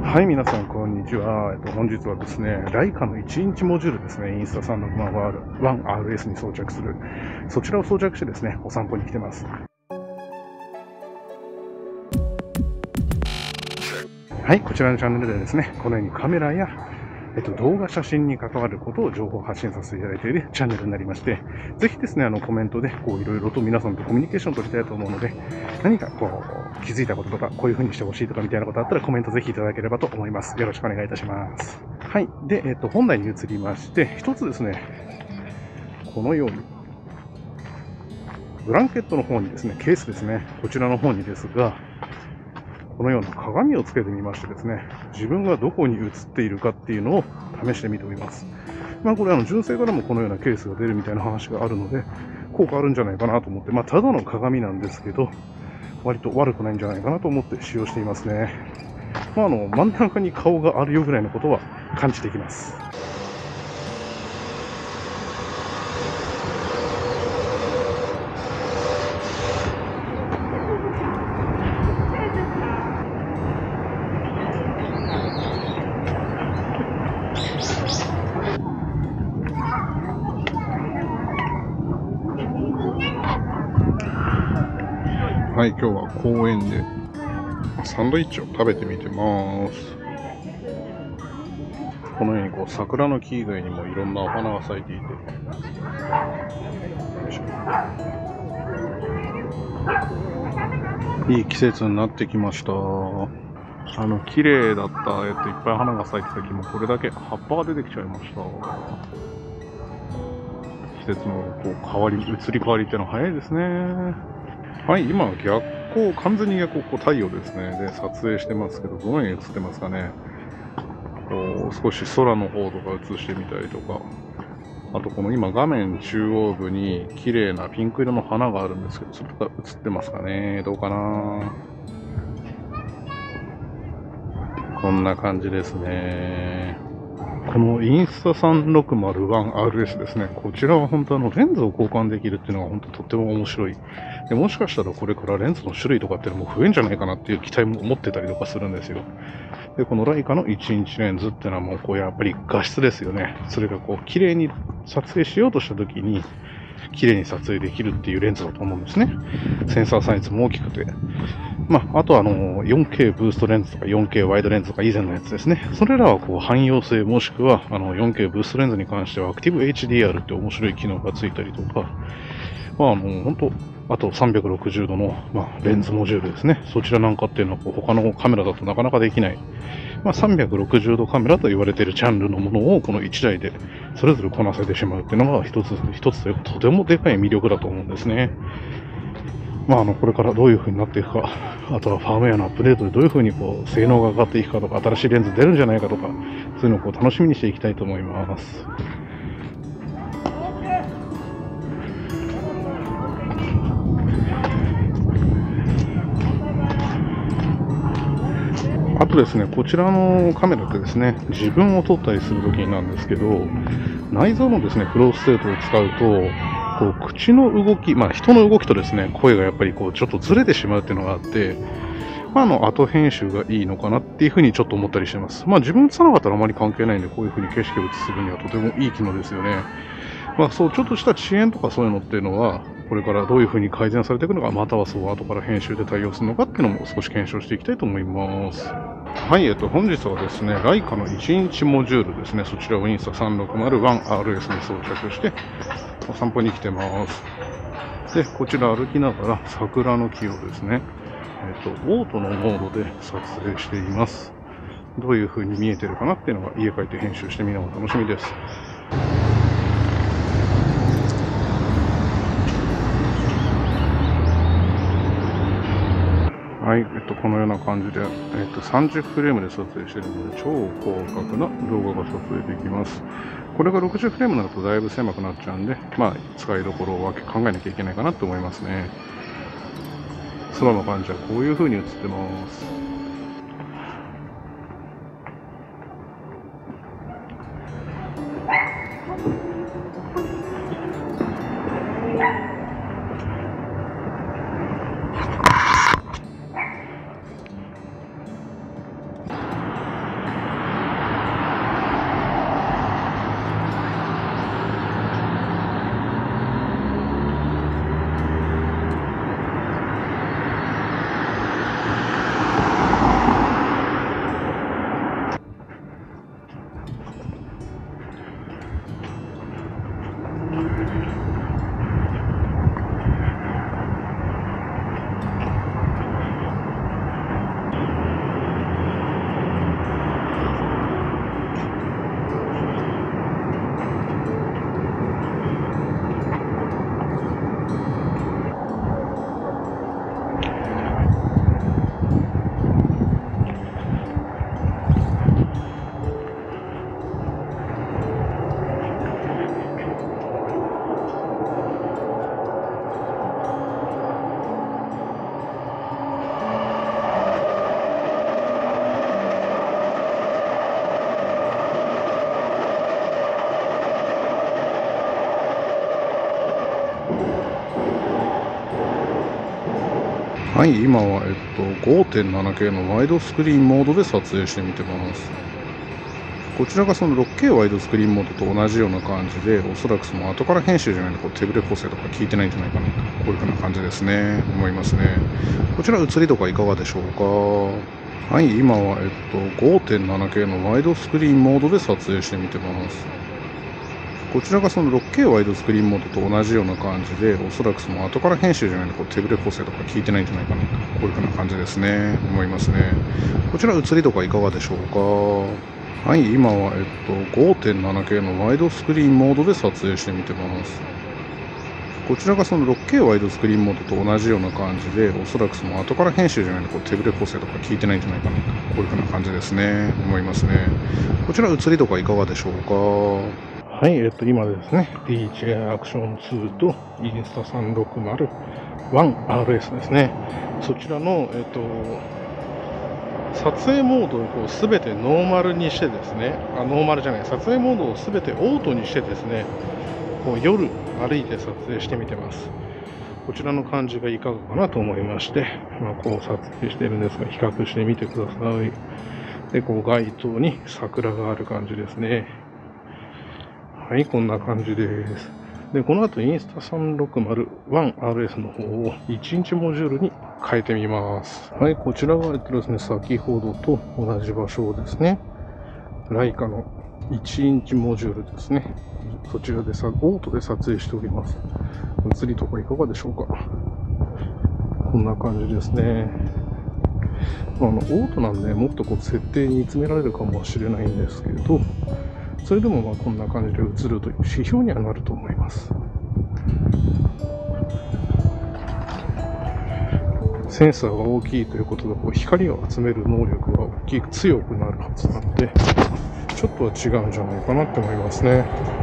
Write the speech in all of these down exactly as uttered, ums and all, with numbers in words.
はい、皆さん、こんにちは。えっと、本日はですね、ライカのいちインチモジュールですね、インスタさんろくまんワンアールエス に装着する。そちらを装着してですね、お散歩に来てます。はい、こちらのチャンネルでですね、このようにカメラや、えっと、動画、写真に関わることを情報発信させていただいているチャンネルになりまして、ぜひですね、あの、コメントで、こう、いろいろと皆さんとコミュニケーションを取りたいと思うので、何か、こう、気づいたこととか、こういう風にしてほしいとかみたいなことあったらコメントぜひいただければと思います。よろしくお願いいたします。はい。で、えっと、本題に移りまして、一つですね、このように、ブランケットの方にですね、ケースですね、こちらの方にですが、このような鏡をつけてみましてですね、自分がどこに映っているかっていうのを試してみております。まあこれあの純正からもこのようなケースが出るみたいな話があるので、効果あるんじゃないかなと思って、まあただの鏡なんですけど、割と悪くないんじゃないかなと思って使用していますね。まああの、真ん中に顔があるよぐらいのことは感じてきます。はい、今日は公園でサンドイッチを食べてみてます。このようにこう桜の木以外にもいろんなお花が咲いていて、よいしょ、いい季節になってきました。あの綺麗だった、えっと、いっぱい花が咲いてた木もこれだけ葉っぱが出てきちゃいました。季節のこう変わり、移り変わりっていうのは早いですね。はい、今逆光、完全に逆光、こう太陽ですね。で、撮影してますけど、どのように映ってますかね。こう少し空の方とか映してみたりとか、あとこの今画面中央部に綺麗なピンク色の花があるんですけど、それとか映ってますかね。どうかな。こんな感じですね。このインスタさんろくまるワンアールエス ですね。こちらは本当あのレンズを交換できるっていうのが本当とっても面白い。で、もしかしたらこれからレンズの種類とかっていうのも増えるんじゃないかなっていう期待も持ってたりとかするんですよ。で、このライカのいちインチレンズっていうのはもうこうやっぱり画質ですよね。それがこう綺麗に撮影しようとした時に綺麗に撮影できるっていうレンズだと思うんですね。センサーサイズも大きくて。まあ、あとはあの よんケー ブーストレンズとか よんケー ワイドレンズとか以前のやつですね。それらはこう汎用性もしくはあの よんケー ブーストレンズに関してはアクティブ エイチディーアール って面白い機能がついたりとか、まあ、あの本当あとさんびゃくろくじゅうどの、まあ、レンズモジュールですね。そちらなんかっていうのはこう他のカメラだとなかなかできない。まあ、さんびゃくろくじゅうどカメラと言われているジャンルのものをこのいちだいでそれぞれこなせてしまうっていうのが一つ一つというかとてもでかい魅力だと思うんですね。まあ、あのこれからどういう風になっていくか、あとはファームウェアのアップデートでどういう風にこう性能が上がっていくかとか、新しいレンズ出るんじゃないかとか、そういうのをこう楽しみにしていきたいと思います。あとですね、こちらのカメラってですね、自分を撮ったりするときなんですけど、内蔵のですね、フローステートを使うと、こう口の動き、まあ人の動きとですね、声がやっぱりこうちょっとずれてしまうっていうのがあって、まあ、あの後編集がいいのかなっていうふうにちょっと思ったりしてます。まあ自分映さなかったらあまり関係ないんで、こういうふうに景色を映す分にはとてもいい機能ですよね。まあそう、ちょっとした遅延とかそういうのっていうのは、これからどういうふうに改善されていくのか、またはそう後から編集で対応するのかっていうのも少し検証していきたいと思います。はい、えっと、本日はですね、ライカのいちインチモジュールですね、そちらをインスタさんろくまるワンアールエス に装着して、お散歩に来てます。で、こちら歩きながら桜の木をですね、えっと、オートのモードで撮影しています。どういう風に見えてるかなっていうのが家帰って編集してみるのが楽しみです。はい、えっと、このような感じで、えっと、さんじゅうフレームで撮影しているので、超広角な動画が撮影できます。これがろくじゅうフレームになるとだいぶ狭くなっちゃうんで、まあ、使いどころを考えなきゃいけないかなと思いますね。空の感じはこういう風に映ってます。 はい、今は、えっと、ごてんななケー のワイドスクリーンモードで撮影してみてます。こちらがその ろくケー ワイドスクリーンモードと同じような感じで、おそらくその後から編集じゃないとこう手ブレ補正とか効いてないんじゃないかなと、こういう風な感じですね、思いますね。こちら映りとかいかがでしょうか。はい、今は、えっと、ごてんななケー のワイドスクリーンモードで撮影してみてます。こちらがその ろくケー ワイドスクリーンモードと同じような感じで、おそらくその後から編集じゃないとこう手ブレ補正とか効いてないんじゃないかなと、こういう風な感じですね、思いますね。こちら映りとかいかがでしょうか。はい、今は、えっと、ごてんななケー のワイドスクリーンモードで撮影してみてます。こちらがその ろくケー ワイドスクリーンモードと同じような感じで、おそらくその後から編集じゃないとこう手ブレ補正とか効いてないんじゃないかなと、こういう風な感じですね、思いますね。こちら映りとかいかがでしょうか。はい、えっと、今ですね、ディージェー アクションツーとインスタさんろくまるワンアールエス ですね。そちらの、えっと、撮影モードをこう全てノーマルにしてですね、あ、ノーマルじゃない、撮影モードを全てオートにしてですね、こう夜歩いて撮影してみてます。こちらの感じがいかがかなと思いまして、まあ、こう撮影してるんですが、比較してみてください。で、こう街灯に桜がある感じですね。はい、こんな感じです。で、この後インスタさんろくまるワンアールエス の方をいちインチモジュールに変えてみます。はい、こちらが、えっとですね、先ほどと同じ場所をですね、ライカのいちインチモジュールですね。そちらでさ、オートで撮影しております。映りとかいかがでしょうか。こんな感じですね。あの、オートなんで、もっとこう設定に詰められるかもしれないんですけど、それでもまあこんな感じで映るという指標にはなると思います。センサーが大きいということで、こう光を集める能力が大きく強くなるはずなので、ちょっとは違うんじゃないかなって思いますね。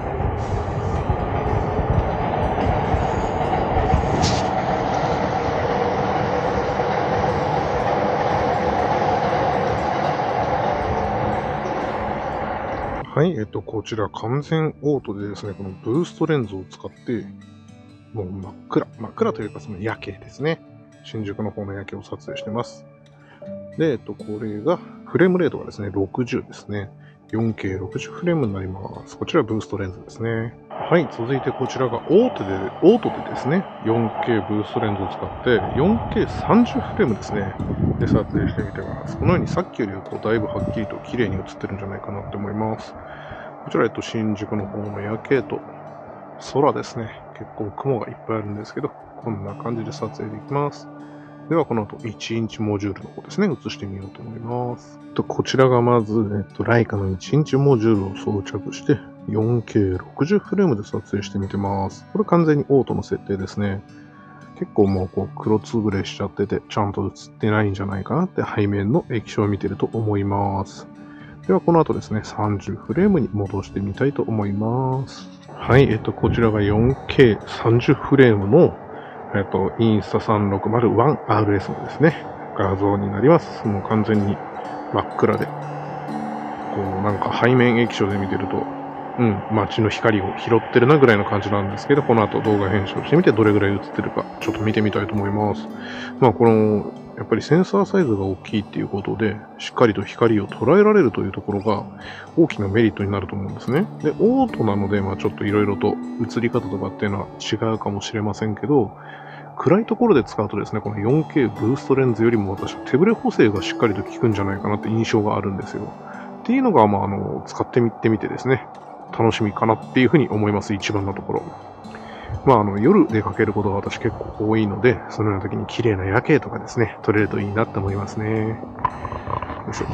はい、えっと、こちら完全オートでですね、このブーストレンズを使って、もう真っ暗、真っ暗というかその夜景ですね。新宿の方の夜景を撮影してます。で、えっと、これが、フレームレートがですね、ろくじゅうですね。よんケーろくじゅう フレームになります。こちらブーストレンズですね。はい、続いてこちらがオートで、オートでですね、よんケー ブーストレンズを使って、よんケーさんじゅう フレームですね、で撮影してみてます。このようにさっきよりはこうだいぶはっきりと綺麗に映ってるんじゃないかなって思います。こちら、えっと、新宿の方の夜景と空ですね。結構雲がいっぱいあるんですけど、こんな感じで撮影できます。では、この後いちインチモジュールの方ですね、映してみようと思います。とこちらがまず、えっと、ライカのいちインチモジュールを装着して、よんケーろくじゅう フレームで撮影してみてます。これ完全にオートの設定ですね。結構もうこう黒つぶれしちゃってて、ちゃんと映ってないんじゃないかなって背面の液晶を見てると思います。ではこの後ですね、さんじゅうフレームに戻してみたいと思います。はい、えっと、こちらが よんケーさんじゅう フレームの、えっと、インスタさんろくまるワンアールエス のですね、画像になります。もう完全に真っ暗で、こうなんか背面液晶で見てると、うん、街の光を拾ってるなぐらいの感じなんですけど、この後動画編集をしてみてどれぐらい映ってるか、ちょっと見てみたいと思います。まあ、この、やっぱりセンサーサイズが大きいっていうことで、しっかりと光を捉えられるというところが大きなメリットになると思うんですね。で、オートなので、まあちょっといろいろと映り方とかっていうのは違うかもしれませんけど、暗いところで使うとですね、この よんケー ブーストレンズよりも私は手ブレ補正がしっかりと効くんじゃないかなって印象があるんですよ。っていうのが、まああの、使ってみてみてですね、楽しみかなっていうふうに思います、一番のところ。まあ、あの、夜出かけることが私結構多いので、そのような時に綺麗な夜景とかですね、撮れるといいなって思いますね。よいしょ。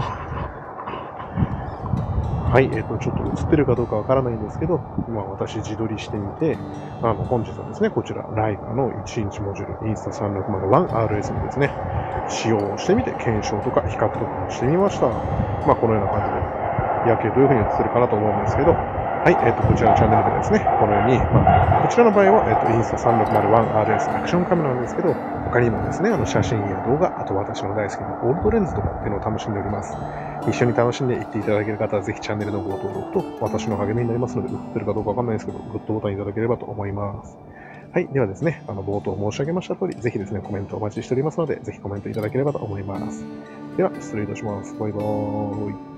はい、えっと、ちょっと映ってるかどうかわからないんですけど、今私自撮りしてみて、あの、本日はですね、こちら、ライカのいちインチモジュール、インスタさんろくまるワンアールエス にですね、使用をしてみて、検証とか比較とかをしてみました。まあ、このような感じで、夜景どういう風に映ってるかなと思うんですけど、はい、えっと、こちらのチャンネルではですね、このように、まあ、こちらの場合は、えっと、インスタさんろくまるワンアールエス アクションカメラなんですけど、他にもですね、あの、写真や動画、あと私の大好きなオールドレンズとかっていうのを楽しんでおります。一緒に楽しんでいっていただける方は、ぜひチャンネルのご登録と、私の励みになりますので、映ってるかどうかわかんないですけど、グッドボタンいただければと思います。 はい。ではですね、あの、冒頭申し上げました通り、ぜひですね、コメントお待ちしておりますので、ぜひコメントいただければと思います。では、失礼いたします。バイバーイ。